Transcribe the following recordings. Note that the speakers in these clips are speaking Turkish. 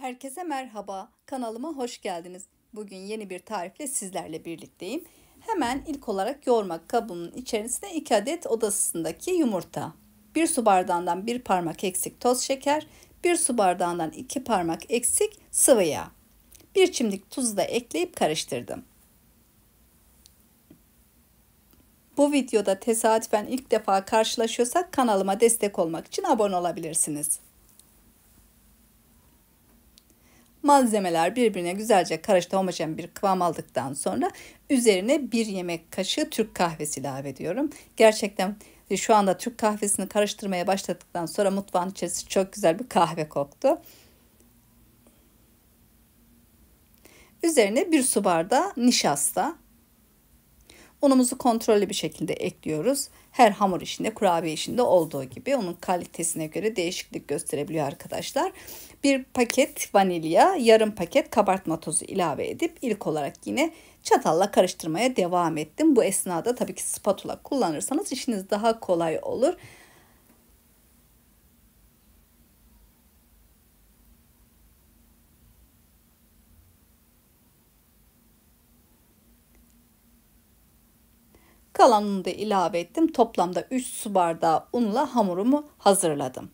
Herkese merhaba, kanalıma hoş geldiniz. Bugün yeni bir tarifle sizlerle birlikteyim. Hemen ilk olarak yoğurma kabımın içerisine 2 adet oda ısısındaki yumurta, 1 su bardağından 1 parmak eksik toz şeker, 1 su bardağından 2 parmak eksik sıvı yağ, 1 çimdik tuzu da ekleyip karıştırdım. Bu videoda tesadüfen ilk defa karşılaşıyorsak kanalıma destek olmak için abone olabilirsiniz. Malzemeler birbirine güzelce karıştı, homojen bir kıvam aldıktan sonra üzerine 1 yemek kaşığı Türk kahvesi ilave ediyorum. Gerçekten şu anda Türk kahvesini karıştırmaya başladıktan sonra mutfağın içerisi çok güzel bir kahve koktu. Üzerine 1 su bardağı nişasta. Unumuzu kontrollü bir şekilde ekliyoruz. Her hamur işinde, kurabiye işinde olduğu gibi onun kalitesine göre değişiklik gösterebiliyor arkadaşlar. 1 paket vanilya, yarım paket kabartma tozu ilave edip ilk olarak yine çatalla karıştırmaya devam ettim. Bu esnada tabii ki spatula kullanırsanız işiniz daha kolay olur. Kalan unu da ilave ettim. Toplamda 3 su bardağı unla hamurumu hazırladım.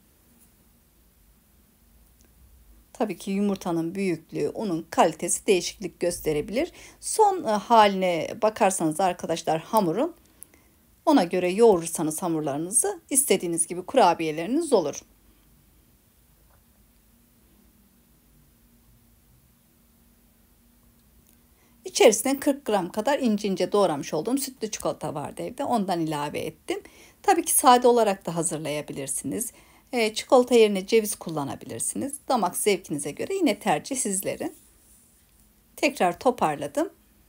Tabii ki yumurtanın büyüklüğü, unun kalitesi değişiklik gösterebilir. Son haline bakarsanız arkadaşlar hamurun, ona göre yoğurursanız hamurlarınızı istediğiniz gibi kurabiyeleriniz olur. İçerisine 40 gram kadar ince ince doğramış olduğum sütlü çikolata vardı evde. Ondan ilave ettim. Tabii ki sade olarak da hazırlayabilirsiniz. Çikolata yerine ceviz kullanabilirsiniz. Damak zevkinize göre yine tercih sizlerin. Tekrar toparladım.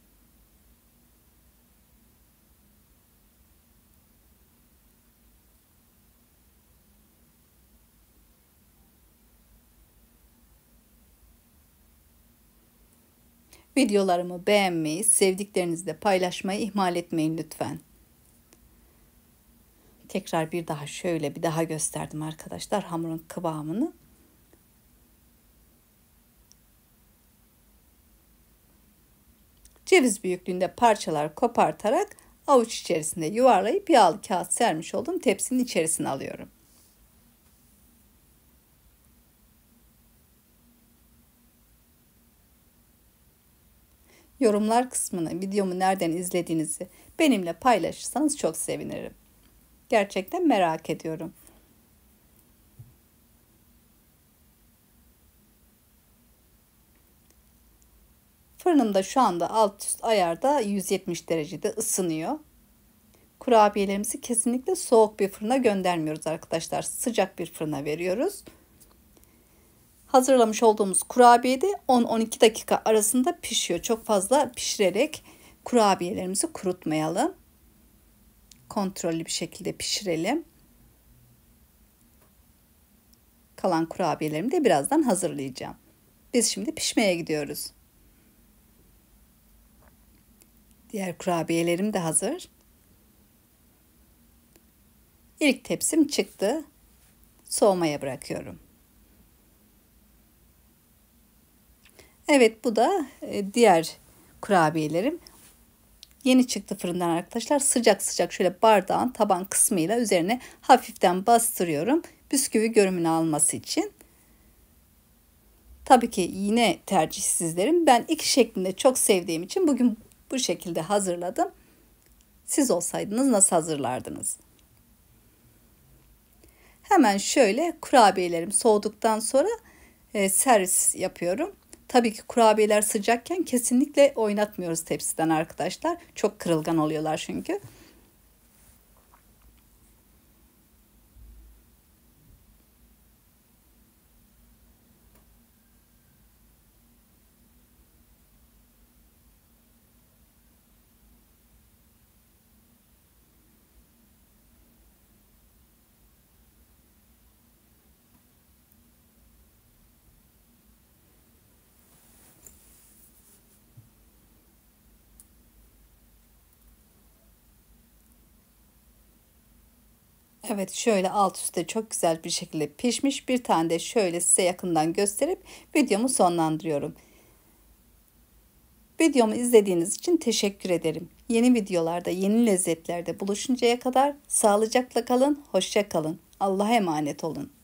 Videolarımı beğenmeyi, sevdiklerinizle paylaşmayı ihmal etmeyin lütfen. Tekrar bir daha şöyle bir daha gösterdim arkadaşlar hamurun kıvamını. Ceviz büyüklüğünde parçalar kopartarak avuç içerisinde yuvarlayıp yağlı kağıt sermiş olduğum tepsinin içerisine alıyorum. Yorumlar kısmına videomu nereden izlediğinizi benimle paylaşırsanız çok sevinirim. Gerçekten merak ediyorum. Fırınımda şu anda alt üst ayarda 170 derecede ısınıyor. Kurabiyelerimizi kesinlikle soğuk bir fırına göndermiyoruz arkadaşlar. Sıcak bir fırına veriyoruz. Hazırlamış olduğumuz kurabiye de 10-12 dakika arasında pişiyor. Çok fazla pişirerek kurabiyelerimizi kurutmayalım. Kontrollü bir şekilde pişirelim. Kalan kurabiyelerimi de birazdan hazırlayacağım. Biz şimdi pişmeye gidiyoruz. Diğer kurabiyelerim de hazır. İlk tepsim çıktı. Soğumaya bırakıyorum. Evet, bu da diğer kurabiyelerim. Yeni çıktı fırından arkadaşlar. Sıcak sıcak şöyle bardağın taban kısmıyla üzerine hafiften bastırıyorum. Bisküvi görünümünü alması için. Tabii ki yine tercih sizlerin. Ben iki şeklinde çok sevdiğim için bugün bu şekilde hazırladım. Siz olsaydınız nasıl hazırlardınız? Hemen şöyle kurabiyelerim soğuduktan sonra servis yapıyorum. Tabii ki kurabiyeler sıcakken kesinlikle oynatmıyoruz tepsiden arkadaşlar. Çok kırılgan oluyorlar çünkü. Evet, şöyle alt üstte çok güzel bir şekilde pişmiş. Bir tane de şöyle size yakından gösterip videomu sonlandırıyorum. Videomu izlediğiniz için teşekkür ederim. Yeni videolarda, yeni lezzetlerde buluşuncaya kadar sağlıcakla kalın, hoşça kalın. Allah'a emanet olun.